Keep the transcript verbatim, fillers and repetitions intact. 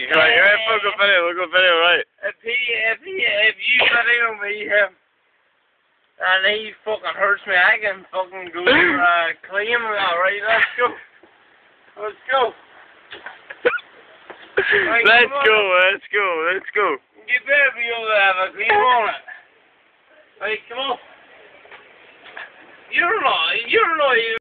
Right, you're right, we'll go video, we'll go video, right. If he, if he, if you video me him, and he fucking hurts me, I can fucking go uh, claim him. Alright, let's go. Let's go. Right, let's go, let's go, let's go. You better be able to have a claim on it. Right, come on. You're not, you're not even